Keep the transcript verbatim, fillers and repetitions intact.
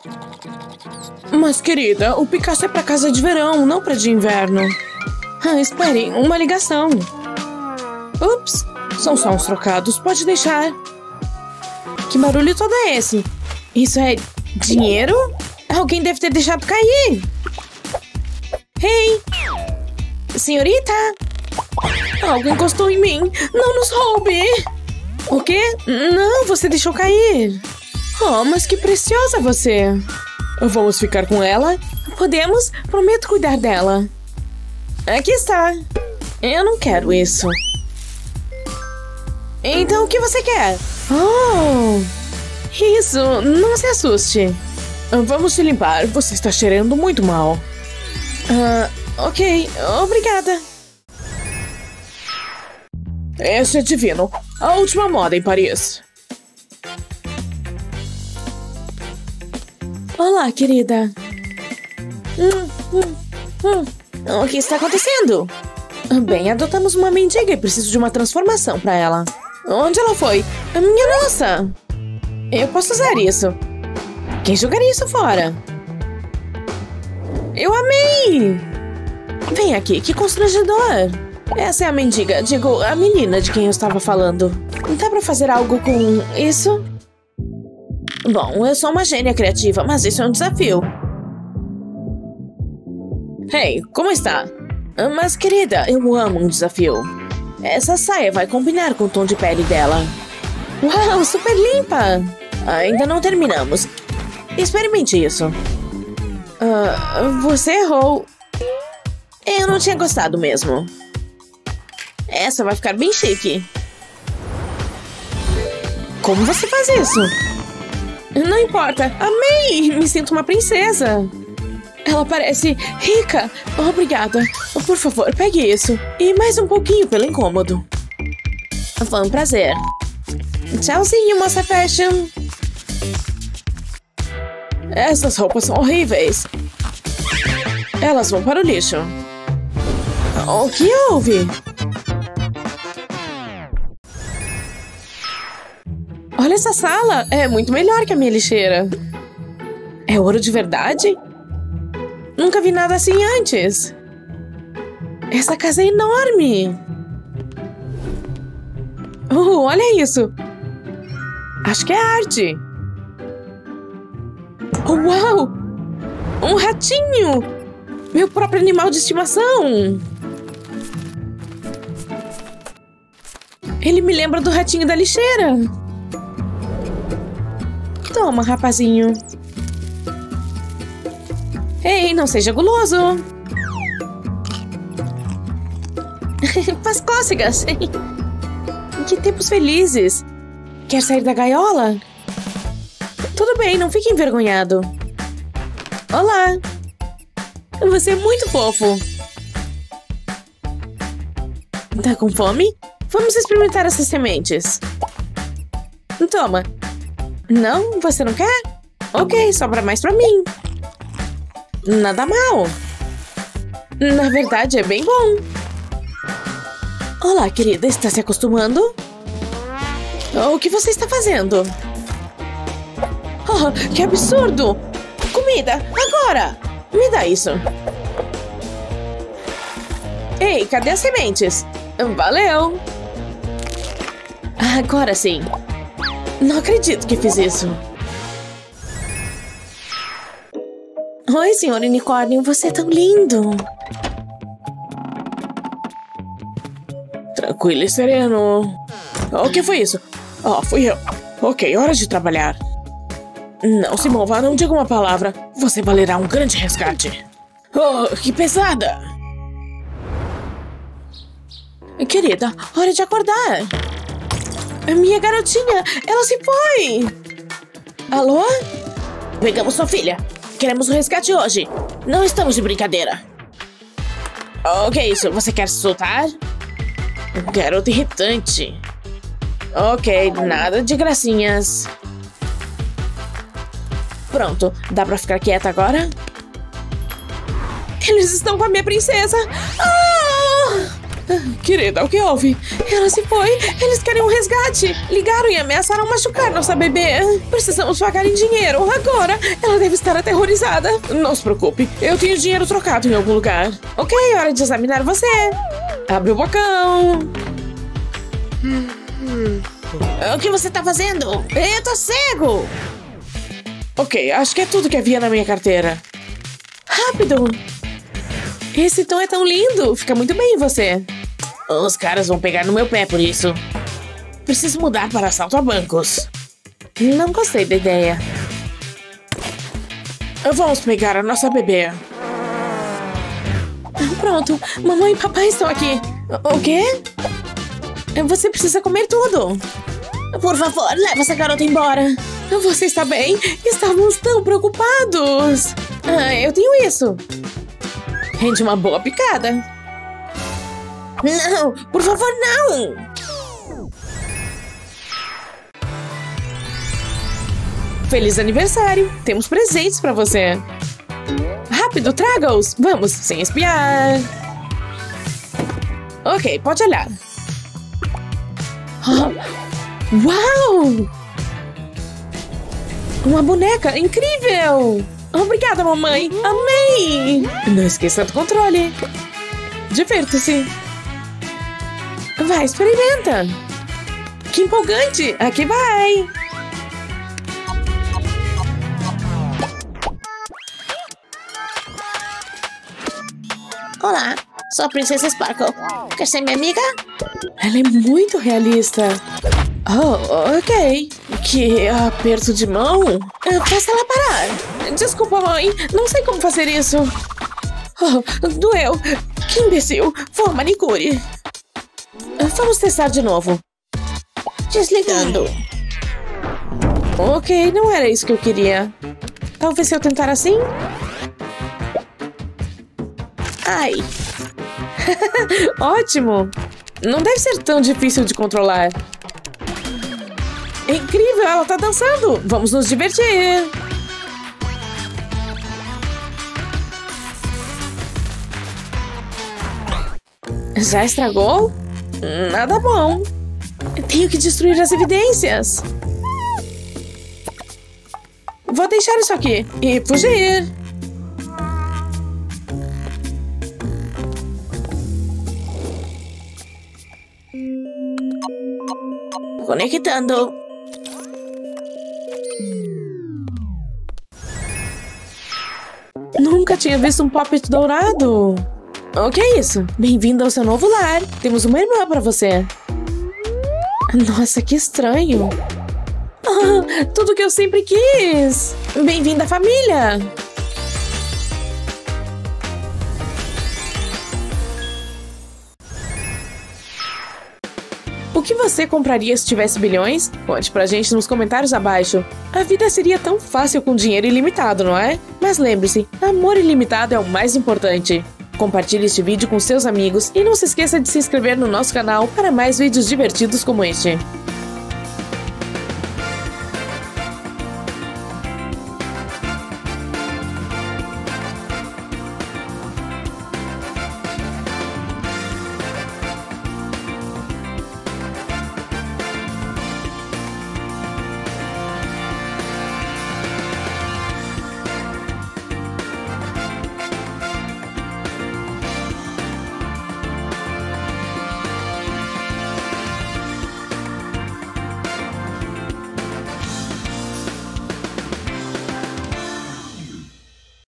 Mas, querida, o Picasso é pra casa de verão, não pra de inverno. Ah, espere, uma ligação. Ups, são só uns trocados, pode deixar. Que barulho todo é esse? Isso é dinheiro? Alguém deve ter deixado cair. Hey! Senhorita! Algo encostou em mim. Não nos roube! O quê? Não, você deixou cair. Oh, mas que preciosa você. Vamos ficar com ela? Podemos? Prometo cuidar dela. Aqui está. Eu não quero isso. Então, o que você quer? Oh! Isso, não se assuste. Vamos te limpar. Você está cheirando muito mal. Ah, ok. Obrigada. Esse é divino. A última moda em Paris. Olá, querida. Hum, hum, hum. O que está acontecendo? Bem, adotamos uma mendiga e preciso de uma transformação para ela. Onde ela foi? Minha nossa! Eu posso usar isso. Quem jogaria isso fora? Eu amei! Vem aqui, que constrangedor! Essa é a mendiga, digo, a menina de quem eu estava falando. Dá pra fazer algo com isso? Bom, eu sou uma gênia criativa, mas isso é um desafio. Hey, como está? Mas, querida, eu amo um desafio. Essa saia vai combinar com o tom de pele dela. Uau, super limpa! Ainda não terminamos. Experimente isso. Uh, você errou. Eu não tinha gostado mesmo. Essa vai ficar bem chique. Como você faz isso? Não importa. Amei! Me sinto uma princesa. Ela parece rica. Obrigada. Por favor, pegue isso. E mais um pouquinho pelo incômodo. Foi um prazer. Tchauzinho, moça fashion. Essas roupas são horríveis. Elas vão para o lixo. O que houve? Olha essa sala. É muito melhor que a minha lixeira. É ouro de verdade? Nunca vi nada assim antes. Essa casa é enorme. Oh, olha isso. Acho que é arte. Oh, uau! Um ratinho! Meu próprio animal de estimação! Ele me lembra do ratinho da lixeira. Toma, rapazinho. Ei, não seja guloso. Faz cócegas. Que tempos felizes. Quer sair da gaiola? Tudo bem, não fique envergonhado. Olá. Você é muito fofo. Tá com fome? Vamos experimentar essas sementes. Toma. Não? Você não quer? Ok, sobra mais pra mim. Nada mal. Na verdade, é bem bom. Olá, querida. Está se acostumando? O que você está fazendo? Oh, que absurdo! Comida, agora! Me dá isso. Ei, cadê as sementes? Valeu! Agora sim. Não acredito que fiz isso. Oi, senhor unicórnio, você é tão lindo. Tranquilo e sereno. O que foi isso? Oh, fui eu. Ok, hora de trabalhar. Não se mova, não diga uma palavra. Você valerá um grande resgate. Oh, que pesada! Querida, hora de acordar. Minha garotinha, ela se foi. Alô? Pegamos sua filha. Queremos o resgate hoje. Não estamos de brincadeira. O que é isso? Você quer se soltar? Garota irritante. Ok, nada de gracinhas. Pronto, dá pra ficar quieta agora? Eles estão com a minha princesa! Ah! Querida, o que houve? Ela se foi. Eles querem um resgate. Ligaram e ameaçaram machucar nossa bebê. Precisamos pagar em dinheiro. Agora. Ela deve estar aterrorizada. Não se preocupe. Eu tenho dinheiro trocado em algum lugar. Ok, hora de examinar você. Abre o bocão. Hum, hum. O que você tá fazendo? Eu tô cego. Ok, acho que é tudo que havia na minha carteira. Rápido. Esse tom é tão lindo. Fica muito bem em você. Os caras vão pegar no meu pé por isso. Preciso mudar para assalto a bancos. Não gostei da ideia. Vamos pegar a nossa bebê. Pronto. Mamãe e papai estão aqui. O quê? Você precisa comer tudo. Por favor, leva essa garota embora. Você está bem? Estávamos tão preocupados. Ah, eu tenho isso. Rende uma boa picada. Não, por favor, não! Feliz aniversário! Temos presentes pra você. Rápido, traga-os! Vamos, sem espiar. Ok, pode olhar. Oh, uau! Uma boneca incrível! Obrigada, mamãe! Amei! Não esqueça do controle. Divirta-se. Vai, experimenta. Que empolgante! Aqui vai! Olá, sou a Princesa Sparkle. Quer ser minha amiga? Ela é muito realista. Oh, ok. Que aperto de mão. Faça ela parar. Desculpa, mãe. Não sei como fazer isso. Oh, doeu. Que imbecil. Vou manicure. Vamos testar de novo. Desligando. Ok, não era isso que eu queria. Talvez se eu tentar assim? Ai. Ótimo. Não deve ser tão difícil de controlar. É incrível, ela tá dançando. Vamos nos divertir. Já estragou? Nada bom. Tenho que destruir as evidências. Vou deixar isso aqui e fugir. Conectando. Nunca tinha visto um Poppet dourado. O que é isso? Bem-vindo ao seu novo lar. Temos uma irmã pra você. Nossa, que estranho. Ah, tudo que eu sempre quis. Bem-vinda à família. O que você compraria se tivesse bilhões? Conte pra gente nos comentários abaixo. A vida seria tão fácil com dinheiro ilimitado, não é? Mas lembre-se, amor ilimitado é o mais importante. Compartilhe este vídeo com seus amigos e não se esqueça de se inscrever no nosso canal para mais vídeos divertidos como este.